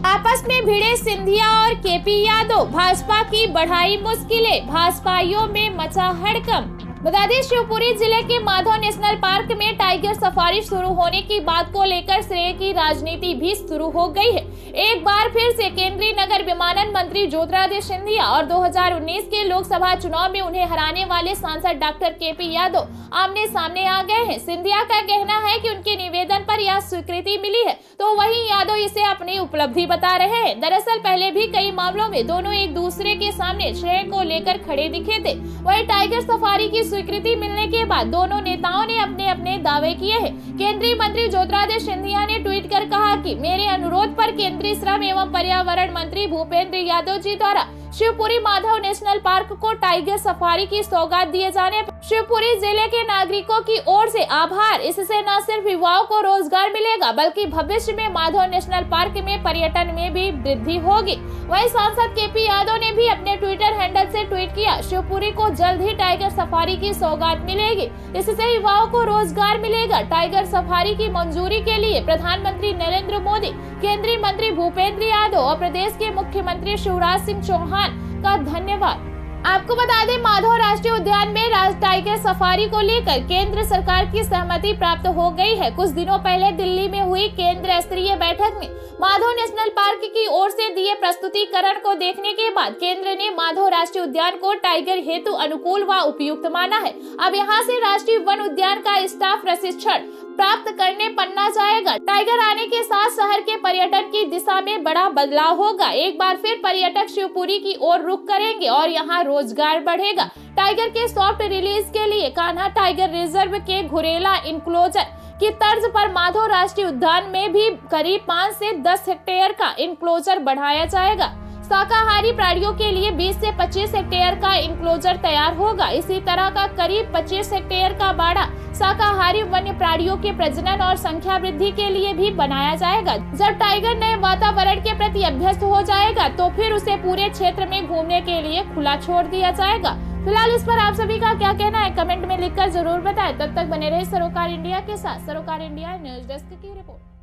आपस में भिड़े सिंधिया और केपी यादव, भाजपा की बढ़ाई मुश्किलें, भाजपाइयों में मचा हड़कंप। बता दें, शिवपुरी जिले के माधव नेशनल पार्क में टाइगर सफारी शुरू होने की बात को लेकर श्रेय की राजनीति भी शुरू हो गई है। एक बार फिर से केंद्रीय नगर विमानन मंत्री ज्योतिरादित्य सिंधिया और 2019 के लोकसभा चुनाव में उन्हें हराने वाले सांसद डॉक्टर केपी यादव आमने सामने आ गए हैं। सिंधिया का कहना है कि उनके निवेदन पर यह स्वीकृति मिली है, तो वहीं यादव इसे अपनी उपलब्धि बता रहे हैं। दरअसल पहले भी कई मामलों में दोनों एक दूसरे के सामने श्रेय को लेकर खड़े दिखे थे। वहीं टाइगर सफारी की स्वीकृति मिलने के बाद दोनों नेताओं ने अपने अपने दावे किए हैं। केंद्रीय मंत्री ज्योतिरादित्य सिंधिया ने ट्वीट कर कहा कि मेरे अनुरोध पर केंद्रीय श्रम एवं पर्यावरण मंत्री भूपेंद्र यादव जी द्वारा शिवपुरी माधव नेशनल पार्क को टाइगर सफारी की सौगात दिए जाने पर शिवपुरी जिले के नागरिकों की ओर से आभार। इससे न सिर्फ युवाओं को रोजगार मिलेगा, बल्कि भविष्य में माधव नेशनल पार्क में पर्यटन में भी वृद्धि होगी। वहीं सांसद केपी यादव ने भी अपने ट्विटर हैंडल से ट्वीट किया, शिवपुरी को जल्द ही टाइगर सफारी की सौगात मिलेगी, इससे युवाओं को रोजगार मिलेगा। टाइगर सफारी की मंजूरी के लिए प्रधानमंत्री नरेंद्र मोदी, केंद्रीय मंत्री भूपेंद्र यादव और प्रदेश के मुख्यमंत्री शिवराज सिंह चौहान का धन्यवाद। आपको बता दें, माधव राष्ट्रीय उद्यान में टाइगर सफारी को लेकर केंद्र सरकार की सहमति प्राप्त हो गई है। कुछ दिनों पहले दिल्ली में हुई केंद्र स्तरीय बैठक में माधव नेशनल पार्क की ओर से दिए प्रस्तुतिकरण को देखने के बाद केंद्र ने माधव राष्ट्रीय उद्यान को टाइगर हेतु अनुकूल व उपयुक्त माना है। अब यहां से राष्ट्रीय वन उद्यान का स्टाफ प्रशिक्षण प्राप्त करने पन्ना जाएगा। टाइगर आने के साथ शहर के पर्यटन की दिशा में बड़ा बदलाव होगा। एक बार फिर पर्यटक शिवपुरी की ओर रुख करेंगे और यहाँ रोजगार बढ़ेगा। टाइगर के सॉफ्ट रिलीज के लिए कान्हा टाइगर रिजर्व के घुरेला इंक्लोजर की तर्ज पर माधव राष्ट्रीय उद्यान में भी करीब 5 से 10 हेक्टेयर का इंक्लोजर बढ़ाया जाएगा। शाकाहारी प्राणियों के लिए 20 से 25 हेक्टेयर का इंक्लोजर तैयार होगा। इसी तरह का करीब 25 हेक्टेयर का बाड़ा शाकाहारी वन्य प्राणियों के प्रजनन और संख्या वृद्धि के लिए भी बनाया जाएगा। जब टाइगर नए वातावरण के प्रति अभ्यस्त हो जाएगा तो फिर उसे पूरे क्षेत्र में घूमने के लिए खुला छोड़ दिया जाएगा। फिलहाल इस पर आप सभी का क्या कहना है, कमेंट में लिखकर जरूर बताएं। तब तक बने रहे सरोकार इंडिया के साथ। सरोकार इंडिया न्यूज डेस्क की रिपोर्ट।